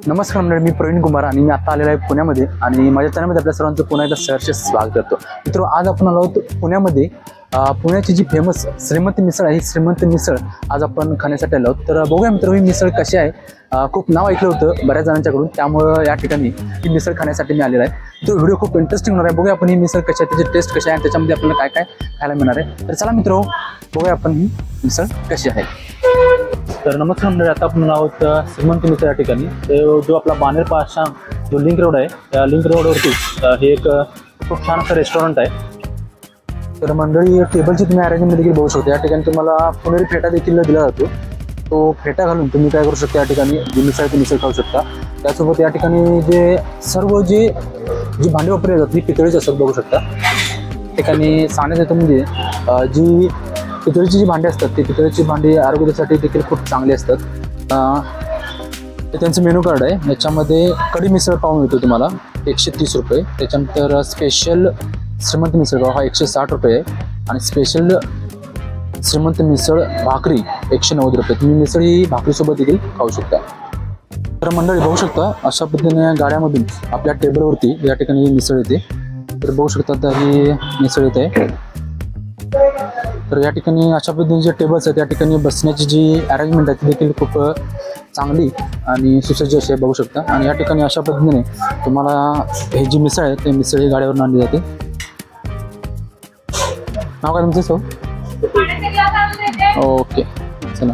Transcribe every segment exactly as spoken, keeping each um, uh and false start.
नमस्कार मंडळी, मी प्रवीण कुमार आणि मी आता आलेलो आहे पुण्यामध्ये आणि माझ्या चॅनलमध्ये आपल्या सर्वांचं पुन्हा एकदा सहर्ष स्वागत करतो. मित्रो, आज आपण आलो आहोत पुण्यामध्ये. पुण्याची जी फेमस श्रीमंत मिसळ आहे, ही श्रीमंत मिसळ आज आपण खाण्यासाठी आलो आहोत. तर बघूया मित्र, ही मिसळ कशी आहे. खूप नाव ऐकलं होतं बऱ्याच जणांच्याकडून, त्यामुळं या ठिकाणी ही मिसळ खाण्यासाठी मी आलेला आहे. तो व्हिडिओ खूप इंटरेस्टिंग होणार आहे. बघूया आपण ही मिसळ कशी आहे, त्याची टेस्ट कशी आहे आणि त्याच्यामध्ये आपल्याला काय काय खायला मिळणार आहे. तर चला मित्र, बघूया आपण ही मिसळ कशी आहे. तर नमस्कार मंडळी, आता आपण आहोत श्रीमंत मिसळ या ठिकाणी. जो आपला बाणेर पाशा जो लिंक रोड आहे, त्या लिंक रोडवरती हे एक खूप छान असं रेस्टॉरंट आहे. तर मंडळी, टेबलची तुम्ही अरेंजमेंट देखील बघू शकता. या ठिकाणी तुम्हाला पुणेरी फेटा देखील दिला जातो. तो फेटा घालून तुम्ही काय करू शकता, या ठिकाणी जी मिसळ ती मिसळ खाऊ शकता. त्यासोबत या ठिकाणी जे सर्व जे जी भांडी वापरली जातात ती पितळीची असतात, बघू शकता. या ठिकाणी सांगण्यात येतं म्हणजे जी पितळीची जी भांडी असतात ती पितळीची भांडी आरोग्यासाठी देखील खूप चांगली असतात. ते त्यांचं मेनू कार्ड आहे. याच्यामध्ये कढी मिसळ पाव मिळतो तुम्हाला एकशे तीस रुपये. त्याच्यानंतर स्पेशल श्रीमंत मिसळ पाव हा एकशे साठ रुपये आहे आणि स्पेशल श्रीमंत मिसळ भाकरी एकशे नव्वद रुपये. तुम्ही मिसळ ही भाकरीसोबत देखील खाऊ शकता. तर मंडळी बघू शकता, अशा पद्धतीने गाड्यामधून आपल्या टेबलवरती या ठिकाणी ही मिसळ येते. तर बघू शकता, तर ही मिसळ येते. तर या ठिकाणी अशा पद्धतीने जे टेबल्स आहेत, त्या ठिकाणी बसण्याची जी अरेंजमेंट आहे ती देखील खूप चांगली आणि सुसज्ज अशी बघू शकता. आणि या ठिकाणी अशा पद्धतीने तुम्हाला ही जी मिसळ आहे ते मिसळ ही गाड्यावरून आणली जाते. नाव काय तुमचं? सो ओके, चला.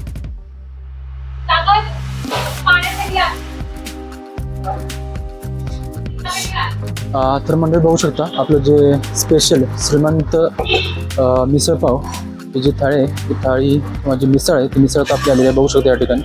तर मंडळी बघू शकता, आपलं जे स्पेशल श्रीमंत मिसळ पाव ही जी थाळी आहे, ती थाळी किंवा जी मिसळ आहे ती मिसळ आपली आलेली आहे, बघू शकता या ठिकाणी.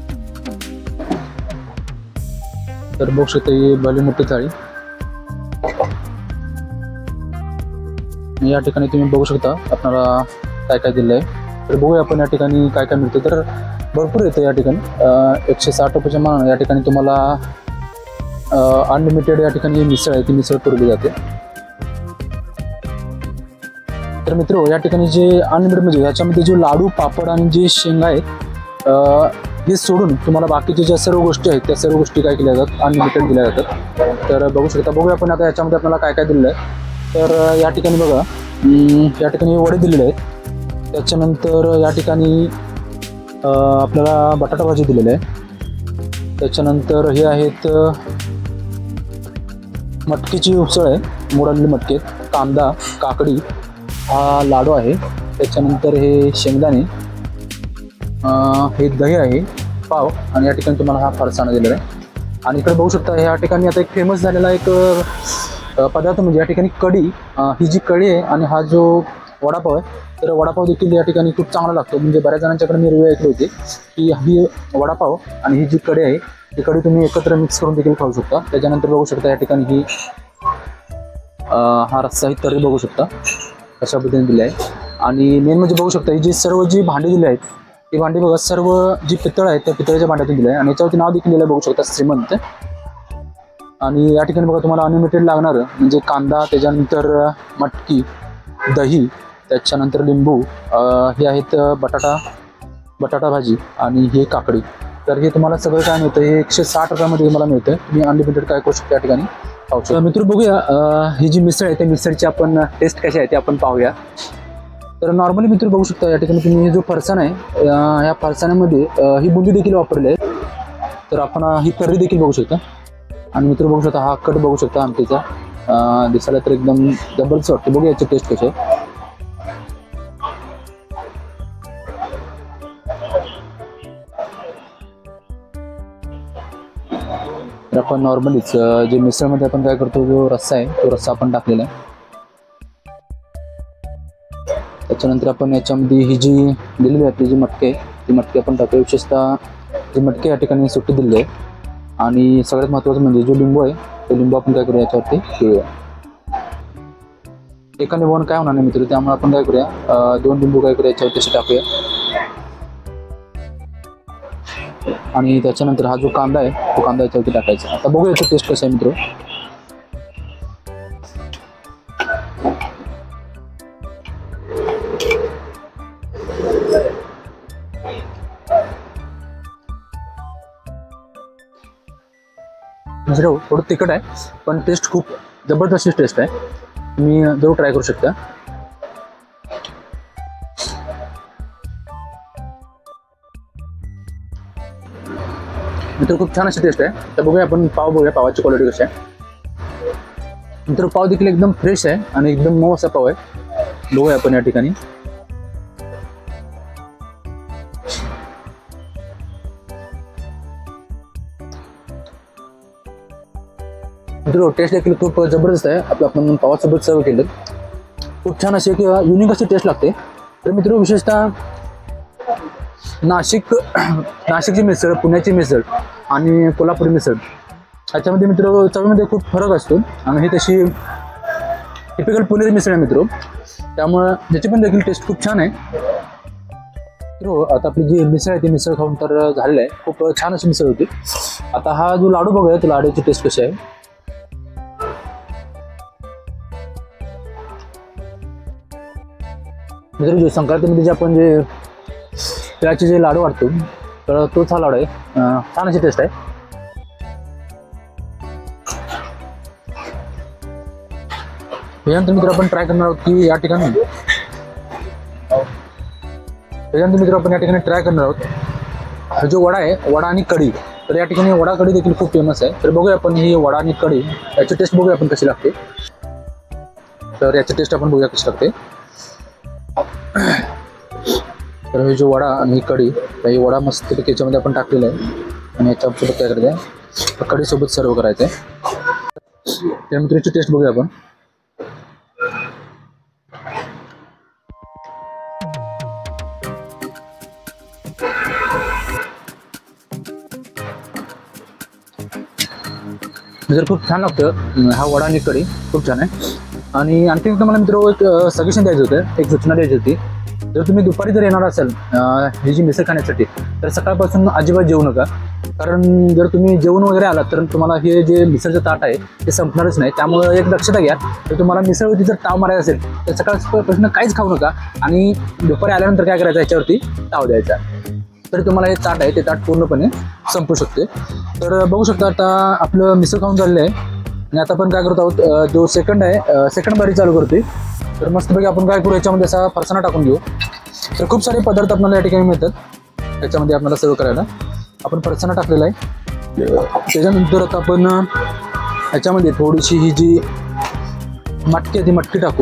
तर बघू शकता ही भली मोठी थाळी. या ठिकाणी तुम्ही बघू शकता आपल्याला काय काय दिलं आहे. तर बघूया आपण या ठिकाणी काय काय मिळतं. तर भरपूर येतं या ठिकाणी. एकशे साठ रुपयाच्या मानाने या ठिकाणी तुम्हाला अनलिमिटेड या ठिकाणी मिसळ आहे ती मिसळ पुरवली जाते. तर मित्र, या ठिकाणी जे अनलिमिटेड म्हणजे याच्यामध्ये जे लाडू, पापड आणि जे शेंगा आहेत हे सोडून तुम्हाला बाकीच्या ज्या सर्व गोष्टी आहेत त्या सर्व गोष्टी काय केल्या जातात, अनलिमिटेड दिल्या जातात. तर बघू शकता. बघूया आपण आता याच्यामध्ये आपल्याला काय काय दिलेलं आहे. तर या ठिकाणी बघा, या ठिकाणी वडे दिलेले आहेत. त्याच्यानंतर या ठिकाणी आपल्याला बटाटा भाजी दिलेली आहे. त्याच्यानंतर हे आहेत मटकीची उसळ आहे, मोडालेली मटकी, कांदा, काकडी, हा लाडू आहे. त्याच्यानंतर हे शेंगदाणे, हे दही आहे, पाव आणि या ठिकाणी तुम्हाला हा फरसाणा दिलेला आहे. आणि इकडे बघू शकता, या ठिकाणी आता एक फेमस झालेला एक पदार्थ म्हणजे या ठिकाणी कढी. ही जी कढी आहे आणि हा जो वडापाव आहे, तर वडापाव देखील या ठिकाणी खूप चांगला लागतो. म्हणजे बऱ्याच जणांच्याकडे मी रिव्ह्यू ऐकले होते की ही वडापाव आणि ही जी कढी आहे ती कढी तुम्ही एकत्र मिक्स करून देखील खाऊ शकता. त्याच्यानंतर बघू शकता या ठिकाणी ही हा रस्सा ही तर्री बघू शकता अशा पद्धतीने दिली आहे. आणि मेन म्हणजे बघू शकता ही जी सर्व जी भांडी दिली आहेत ती भांडी बघा, सर्व जी पितळ आहेत त्या पितळेच्या भांड्यातून दिली आहे आणि याच्यावरती नाव देखील दिलं बघू शकता, श्रीमंत. आणि या ठिकाणी बघा, तुम्हाला अनलिमिटेड लागणारं म्हणजे कांदा, त्याच्यानंतर मटकी, दही, त्याच्यानंतर लिंबू, हे आहेत बटाटा बटाटा भाजी आणि हे काकडी. तर हे तुम्हाला सगळं काय मिळतं, हे एकशे साठ रुपयामध्ये तुम्हाला मिळतं. तुम्ही अनलिमिटेड काय करू शकता या ठिकाणी खाऊ शकता. मित्र बघूया, ही जी मिसळ आहे त्या मिसळची आपण टेस्ट कशी आहे ते आपण पाहूया. तर नॉर्मली मित्र बघू शकता या ठिकाणी तुम्ही जो फरसाण आहे, ह्या फरसाण्यामध्ये ही बुंदी देखील वापरली आहे. तर आपण ही तर्री देखील बघू शकता. आणि मित्र बघू शकता हा कट बघू शकता आमटीचा, दिसायला तर एकदम डबलच वाटतं. बघूया याची टेस्ट कशी आहे. तर आपण नॉर्मलीच जे मिसळमध्ये आपण काय करतो, जो रस्सा आहे तो रस्सा आपण टाकलेला आहे. त्याच्यानंतर आपण याच्यामध्ये ही जी दिलेली आहे आपली जी मटकी आहे ती मटकी आपण टाकूया. विशेषतः जी मटकी या ठिकाणी सुट्टी दिलेली आहे. आणि सगळ्यात महत्त्वाचं म्हणजे जो लिंबू आहे तो लिंबू आपण काय करूया याच्यावरती पिळूया. एका लिंबूने काय होणार नाही मित्र, त्यामुळे आपण काय करूया, दोन लिंबू काय करूया याच्यावरती असे टाकूया. आणि त्याच्यानंतर हा जो कांदा आहे तो कांदा याच्यावरती टाकायचा. आता बघूया याची टेस्ट कसं आहे मित्र. मिसळ थोडं तिखट आहे, पण टेस्ट खूप जबरदस्त टेस्ट आहे. तुम्ही जरूर ट्राय करू शकता. मित्र खूप छान अशी टेस्ट आहे. तर बघूया आपण पाव बघूया, पावाची क्वालिटी कशी आहे. मित्र पाव देखील एकदम फ्रेश आहे आणि एकदम मऊ असा पाव आहे. बघूया आपण या ठिकाणी. मित्र टेस्ट देखील खूप जबरदस्त आहे. आपलं आपण पावासोबत सर्व केलं, खूप छान अशी किंवा युनिक अशी टेस्ट लागते. तर मित्र विशेषतः नाशिक नाशिकची मिसळ, पुण्याची मिसळ आणि कोल्हापुरी मिसळ ह्याच्यामध्ये मित्र चवीमध्ये खूप फरक असतो आणि ही तशी टिपिकल पुणेरी मिसळ आहे मित्र, त्यामुळं त्याची पण देखील टेस्ट खूप छान आहे. मित्र आता आपली जी मिसळ आहे ती मिसळ खाऊन तर झालेलं आहे. खूप छान अशी मिसळ होती. आता हा जो लाडू बघूया, तो लाडूची टेस्ट कशी आहे. मित्र जो संक्रांतीमध्ये जे आपण जे तिळाचे जे लाडू वाटतो तर तोच हा लाडू आहे. छान अशी टेस्ट आहे. त्याच्यानंतर मित्र आपण ट्राय करणार आहोत की या ठिकाणी त्याच्यानंतर मित्र आपण या ठिकाणी ट्राय करणार आहोत हा जो वडा आहे, वडा आणि कढी. तर या ठिकाणी वडा कढी देखील खूप फेमस आहे. तर बघूया आपण ही वडा आणि कढी याची टेस्ट बघूया आपण कशी लागते. तर याची टेस्ट आपण बघूया कशी लागते. तर हे जो वडा आणि ही कढी, ही वडा मस्त त्याच्यामध्ये आपण टाकलेला आहे आणि याच्यासोबत काय करायचं आहे, कढीसोबत सर्व करायचं आहे. त्या मित्राची टेस्ट बघूया आपण. जर खूप छान लागतं हा वडा आणि कढी, खूप छान आहे. आणि आणखी तुम्हाला मित्र एक सजेशन द्यायचं होतं, एक सूचना द्यायची होती. जर तुम्ही दुपारी जर येणार असाल ही जी मिसळ खाण्यासाठी तर सकाळपासून अजिबात जेवू नका, कारण जर तुम्ही जेवून वगैरे आलात तर तुम्हाला हे जे मिसळचं ताट आहे ते संपणारच नाही. त्यामुळे एक लक्षात घ्या, जर तुम्हाला मिसळवरती जर ताव मारायचा असेल तर सकाळपासून काहीच खाऊ नका आणि दुपारी आल्यानंतर काय करायचं, याच्यावरती ताव द्यायचा, तर तुम्हाला हे ताट आहे ते ताट पूर्णपणे संपू शकते. तर बघू शकता आता आपलं मिसळ खाऊन झालेलं आहे आणि आता आपण काय करत आहोत, जो सेकंड आहे सेकंड बारी चालू करते. तर मस्तपैकी आपण काय करू, याच्यामध्ये असा फरसाणा टाकून घेऊ. तर खूप सारे पदार्थ आपल्याला या ठिकाणी मिळतात त्याच्यामध्ये आपल्याला सर्व करायला. आपण फरसाणा टाकलेला आहे. त्याच्यानंतर आता आपण ह्याच्यामध्ये थोडीशी ही जी मटकी आहे ती मटकी टाकू.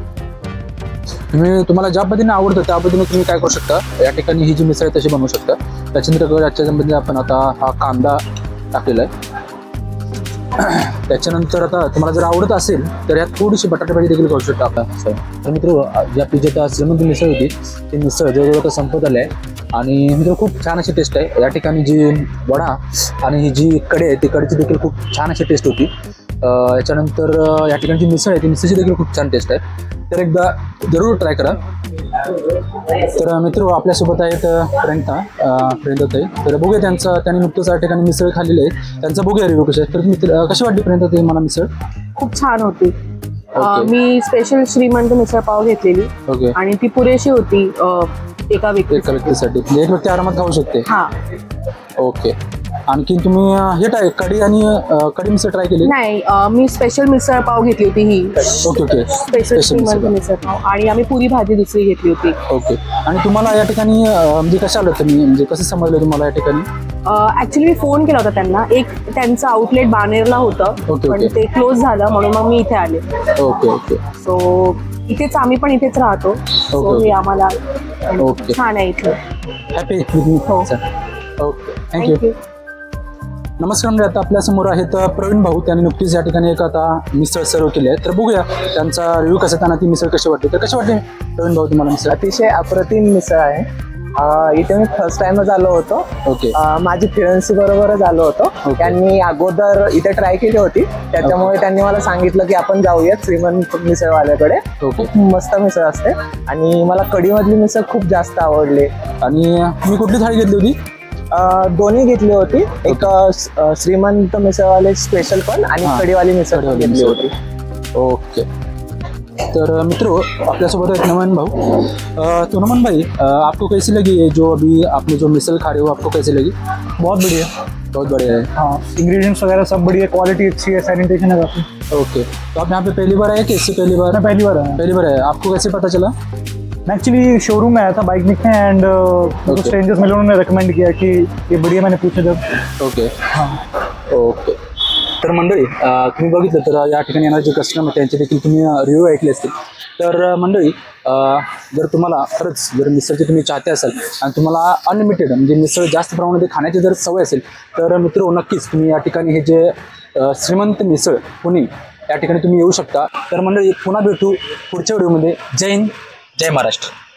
तुम्ही तुम्हाला ज्या पद्धतीने आवडतं त्या पद्धतीने तुम्ही काय करू शकता, या ठिकाणी ही जी मिसळ आहे तशी बनवू शकता. त्याच्यानंतर याच्यामध्ये आपण आता हा कांदा टाकलेला आहे. त्याच्यानंतर आता तुम्हाला जर आवडत असेल तर यात थोडीशी बटाटे भाजी देखील करू शकता आपण. तर मित्र जी आपली जी आता श्रीमंत मिसळ होती ती मिसळ जवळजवळ आता संपत आली आहे आणि मित्र खूप छान अशी टेस्ट आहे. या ठिकाणी जी वडा आणि ही जी कढी आहे ती कढीची देखील खूप छान अशी टेस्ट होती. याच्यानंतर या ठिकाणी जी मिसळ आहे ती मिसळची देखील खूप छान टेस्ट आहे. तर एकदा जरूर ट्राय करा. तर मित्र आपल्यासोबत आहेत प्रियंका प्रियंकाताई. तर बघूया त्यांचा, त्यांनी नुकतंच या ठिकाणी मिसळ खाल्लेली आहे, त्यांचा बघूया रिव्ह्यू कसे आहे. तर मित्र कशी वाटली प्रियंकाताई मला मिसळ? खूप छान होती. मी स्पेशल श्रीमंत मिसळ पाव घेतलेली. ओके. आणि ती पुरेशी होती एका व्यक्ती एका व्यक्तीसाठी, एक व्यक्ती आरामात खाऊ शकते. हा. ओके. आणखी तुम्ही हे ट्राय कढी आणि कढी मिसळ ट्राय केली? नाही, मी स्पेशल मिसळ पाव घेतली होती ही. Okay okay. स्पेशल श्रीमंत मिसळ पाव आणि आम्ही पुरी भाजी दुसरी घेतली होती. ओके. आणि तुम्हाला या ठिकाणी म्हणजे कसं आलं, तुम्ही म्हणजे कसं समजलं तुम्हाला या ठिकाणी? ऍक्च्युली मी फोन केला होता त्यांना. एक त्यांचं आउटलेट बाणेरला होतं पण ते क्लोज झालं म्हणून मग मी इथे आले. Okay okay. सो इथेच आम्ही पण इथेच राहतो. सो हे आम्हाला छान आहे इथलं. हॅपी. Okay, thank you. नमस्कार. म्हणजे आता आपल्यासमोर आहेत प्रवीण भाऊ. त्यांनी नुकतीच या ठिकाणी एक आता मिसळ सर्व केली आहे. तर बघूया त्यांचा रिव्ह्यू कसा, त्यांना ती मिसळ कशी वाटते. तर कशी वाटते प्रवीण भाऊ तुम्हाला मिसळ? अतिशय अप्रतिम मिसळ आहे. इथे मी फर्स्ट टाइमच आलो होतो. ओके. माझी फ्रेंड्स बरोबरच आलो होतो. त्यांनी अगोदर इथे ट्राय केली होती, त्याच्यामुळे त्यांनी मला सांगितलं की आपण जाऊयात श्रीमंत मिसळवाल्याकडे. खूप मस्त मिसळ असते आणि मला कढी मधली मिसळ खूप जास्त आवडली. आणि मी कुठली थाळी घेतली होती? दोन्ही घेतली होती. एक श्रीमंत मिसळवाले स्पेशल पण आणि कढीवाली मिसळ घेतली होती. ओके. तर मित्रों अपने एक नमन भाऊ। अ, तो नमन भाई, अ, आपको कैसी लगी ये जो अभी आपने जो मिसल खा रहे हो, आपको कैसी लगी? बहुत बढ़िया। बहुत बढ़िया है। हाँ, इंग्रेडिएंट्स वगैरह सब बढ़िया, क्वालिटी अच्छी है, सैनिटेशन है काफी। ओके, तो आप यहाँ पे पहली बार आए कि इससे पहली बार? मैं पहली बार आया। पहली बार आया। आपको कैसे पता चला? मैं एक्चुअली शोरूम में आया था बाइक देखने एंड कुछ स्ट्रेंजर्स मिले, उन्होंने रिकमेंड किया कि ये बढ़िया, मैंने पूछा जब। ओके हाँ ओके। तर मंडळी, अ, तुम्ही बघितलं तर या ठिकाणी येणारे जे कस्टमर त्यांचे देखील तुम्ही रिव्ह्यू ऐकले असतील। तर अ, मंडळी, अ, जर तुम्हाला खरंच जर मिसळचे तुम्ही चाहते असाल आणि तुम्हाला अनलिमिटेड म्हणजे मिसळ जास्त प्रमाणामध्ये खाण्याची जर सवय असेल तर मित्र नक्कीच तुम्ही या ठिकाणी हे जे अ, श्रीमंत मिसळ पुणे या ठिकाणी तुम्ही येऊ शकता। तर मंडळी, पुन्हा भेटू पुढच्या व्हिडिओमध्ये। जय हिंद, जय महाराष्ट्र।